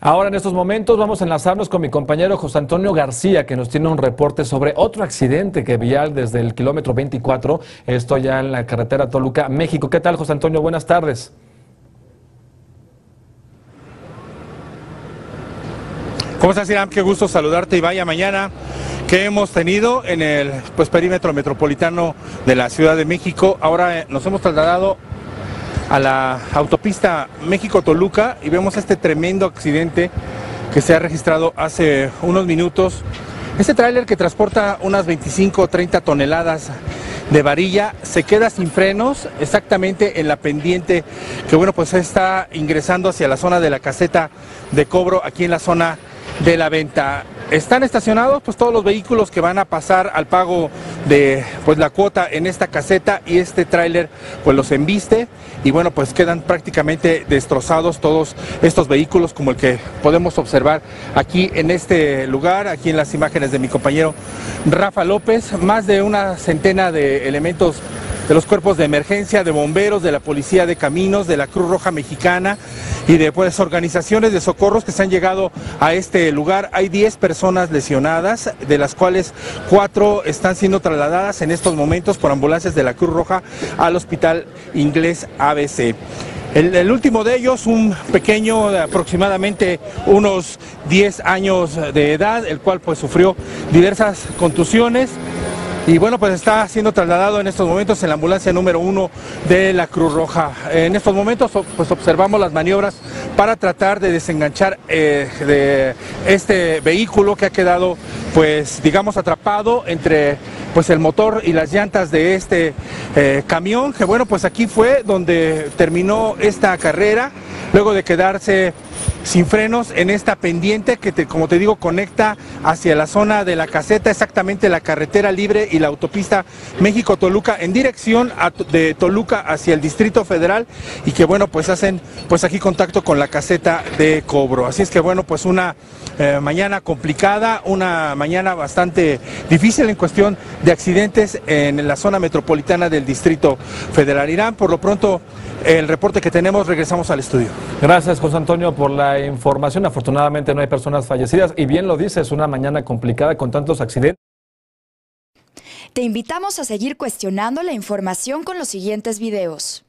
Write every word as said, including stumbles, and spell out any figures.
Ahora en estos momentos vamos a enlazarnos con mi compañero José Antonio García, que nos tiene un reporte sobre otro accidente que vial desde el kilómetro veinticuatro, esto ya en la carretera Toluca, México. ¿Qué tal, José Antonio? Buenas tardes. ¿Cómo estás, Irán? Qué gusto saludarte y vaya mañana que hemos tenido en el pues, perímetro metropolitano de la Ciudad de México. Ahora eh, nos hemos trasladado a la autopista México-Toluca y vemos este tremendo accidente que se ha registrado hace unos minutos. Este tráiler que transporta unas veinticinco o treinta toneladas de varilla se queda sin frenos exactamente en la pendiente que bueno pues está ingresando hacia la zona de la caseta de cobro aquí en la zona de la venta. Están estacionados pues todos los vehículos que van a pasar al pago de pues la cuota en esta caseta, y este tráiler pues los embiste y bueno pues quedan prácticamente destrozados todos estos vehículos, como el que podemos observar aquí en este lugar, aquí en las imágenes de mi compañero Rafa López. Más de una centena de elementos de los cuerpos de emergencia, de bomberos, de la Policía de Caminos, de la Cruz Roja Mexicana y de pues, organizaciones de socorros que se han llegado a este lugar. Hay diez personas lesionadas, de las cuales cuatro están siendo trasladadas en estos momentos por ambulancias de la Cruz Roja al Hospital Inglés A B C. El, el último de ellos, un pequeño de aproximadamente unos diez años de edad, el cual pues sufrió diversas contusiones. Y bueno, pues está siendo trasladado en estos momentos en la ambulancia número uno de la Cruz Roja. En estos momentos pues observamos las maniobras para tratar de desenganchar eh, de este vehículo que ha quedado pues digamos atrapado entre pues el motor y las llantas de este eh, camión, que bueno pues aquí fue donde terminó esta carrera, luego de quedarse sin frenos en esta pendiente que te, como te digo, conecta hacia la zona de la caseta, exactamente la carretera libre y la autopista México-Toluca en dirección a, de Toluca hacia el Distrito Federal, y que bueno pues hacen pues aquí contacto con la caseta de cobro. Así es que bueno pues una eh, mañana complicada, una mañana bastante difícil en cuestión de accidentes en la zona metropolitana del Distrito Federal. Irán, por lo pronto el reporte que tenemos, regresamos al estudio. Gracias, José Antonio, por la información. Afortunadamente no hay personas fallecidas y bien lo dices, una mañana complicada con tantos accidentes. Te invitamos a seguir cuestionando la información con los siguientes videos.